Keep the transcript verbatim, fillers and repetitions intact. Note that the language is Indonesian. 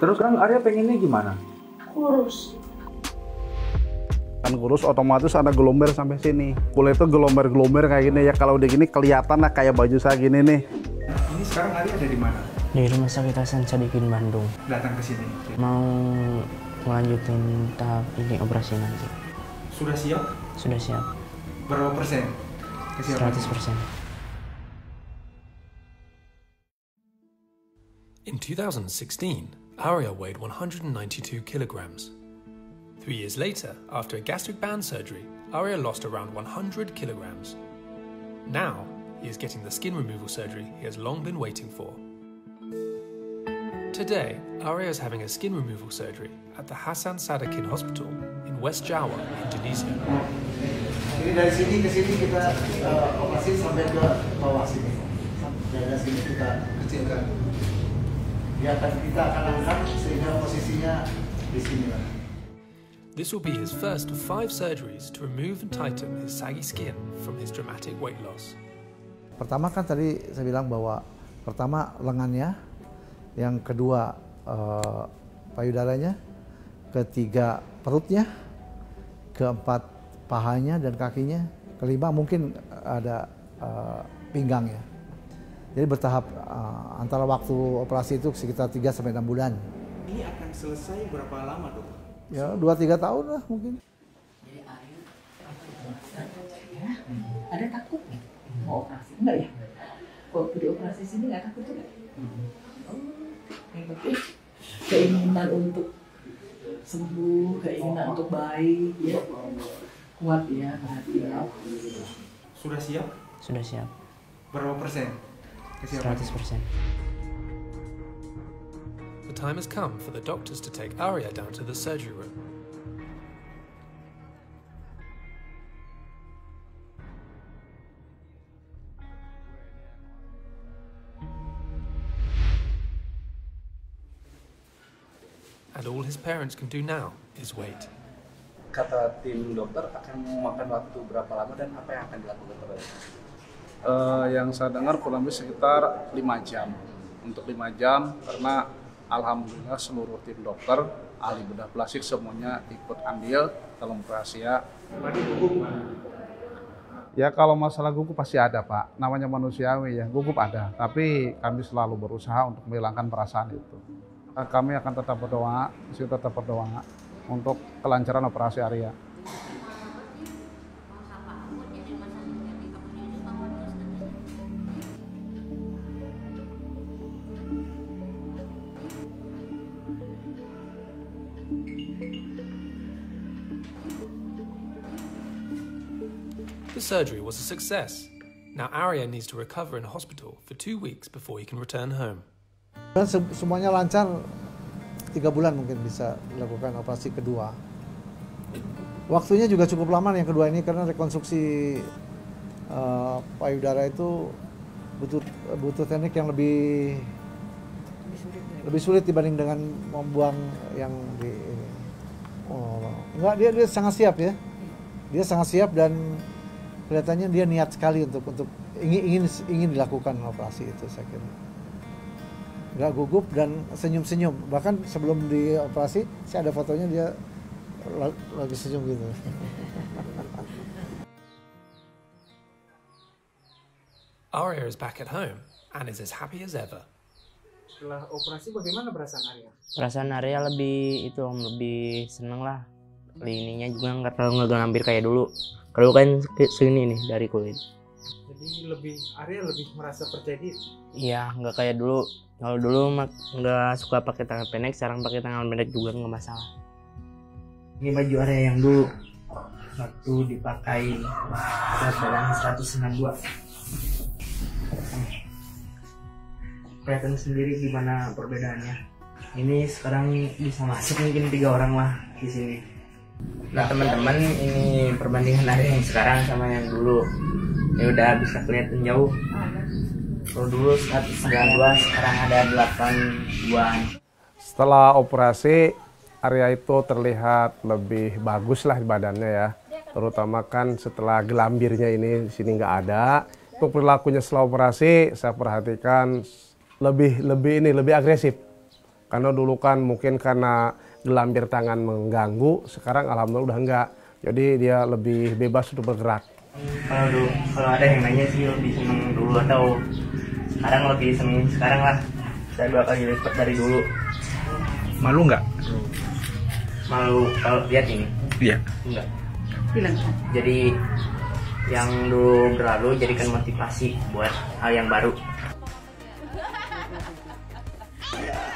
Terus sekarang Arya pengennya gimana? Kurus. Kan kurus otomatis ada gelomber sampai sini. Kulit itu gelomber-gelomber kayak gini ya. Kalau udah gini kelihatan lah kayak baju saya gini nih. Ini sekarang Arya ada di mana? Di Rumah Sakit Hasan Sadikin Bandung. Datang ke sini. Mau melanjutin tahap ini operasi nanti. Sudah siap? Sudah siap. Berapa persen kesiapan? seratus persen. In two thousand sixteen, Arya weighed one hundred ninety-two kilograms. Three years later, after a gastric band surgery, Arya lost around one hundred kilograms. Now, he is getting the skin removal surgery he has long been waiting for. Today, Arya is having a skin removal surgery at the Hasan Sadikin Hospital in West Java, Indonesia. Jadi dari sini ke sini kita uh, operasi sampai ke bawah sini. Dari sini kita kecilkan. Dia akan kita akan angkat sehingga posisinya di sini. This will be his first of five surgeries to remove and tighten his saggy skin from his dramatic weight loss. Pertama kan tadi saya bilang bahwa pertama lengannya, yang kedua uh, payudaranya, ketiga perutnya, keempat pahanya dan kakinya, kelima mungkin ada uh, pinggangnya. Jadi bertahap uh, antara waktu operasi itu sekitar tiga sampai enam bulan. Ini akan selesai berapa lama, Dok? Ya, dua tiga tahun lah mungkin. Jadi Arya ya, ada takut nggak mau operasi? Enggak ya? Waktu di operasi sini nggak takut juga? Oh, yang penting keinginan untuk sembuh, keinginan untuk baik, ya kuat ya berarti ya. Sudah siap? Sudah siap. Berapa persen kesiapan? seratus persen. The time has come for the doctors to take Arya down to the surgery room. And all his parents can do now is wait. Kata tim dokter akan memakan waktu berapa lama dan apa yang akan dilakukan terhadap? Uh, yang saya dengar kurang lebih sekitar lima jam. Untuk lima jam karena alhamdulillah seluruh tim dokter, ahli bedah plastik semuanya ikut andil dalam operasi ya. Ya kalau masalah gugup pasti ada Pak, namanya manusiawi ya, gugup ada. Tapi kami selalu berusaha untuk menghilangkan perasaan itu. Kami akan tetap berdoa, masih tetap berdoa untuk kelancaran operasi Arya. The surgery was a success. Now Arya needs to recover in hospital for two weeks before he can return home. Dan semuanya lancar, tiga bulan mungkin bisa dilakukan operasi kedua. Waktunya juga cukup lama yang kedua ini karena rekonstruksi uh, payudara itu butuh butuh teknik yang lebih lebih sulit, lebih sulit dibanding dengan membuang yang di ini. Oh, enggak, dia dia sangat siap ya. Dia sangat siap dan kelihatannya dia niat sekali untuk untuk ingin ingin ingin dilakukan operasi itu, saya kira. Nggak gugup dan senyum-senyum. Bahkan sebelum dioperasi, saya ada fotonya dia lagi senyum gitu. Arya is back at home and is as happy as ever. Setelah operasi bagaimana perasaan Arya? Perasaan Arya lebih itu om, lebih seneng lah. Lininya juga nggak terlalu ngegelampir kayak dulu. Kalau kan segini nih dari kulit. Jadi lebih Arya lebih merasa percaya diri. Iya, nggak kayak dulu. Kalau dulu nggak suka pakai tangan pendek, sekarang pakai tangan pendek juga nggak masalah. Ini baju Arya yang dulu waktu dipakai berat badan seratus sembilan puluh dua. Kelihatan sendiri gimana perbedaannya. Ini sekarang bisa masuk mungkin tiga orang lah di sini. Nah teman-teman, ini perbandingan Arya yang sekarang sama yang dulu. Ya udah bisa kelihatan jauh. Kalau dulu seratus sembilan puluh dua, sekarang ada delapan puluh dua. Setelah operasi, Arya itu terlihat lebih bagus lah badannya ya. Terutama kan setelah gelambirnya ini di sini nggak ada. Untuk perilakunya setelah operasi, saya perhatikan lebih lebih ini lebih agresif. Karena dulu kan mungkin karena gelambir tangan mengganggu, sekarang alhamdulillah udah enggak. Jadi dia lebih bebas untuk bergerak. Kalau dulu, kalau ada yang nanya sih lebih seneng dulu atau sekarang lebih seneng sekarang lah. Saya dua kali lipat dari dulu. Malu nggak? Malu kalau lihat ini? Iya. Enggak. Jadi yang dulu berlalu jadikan motivasi buat hal yang baru.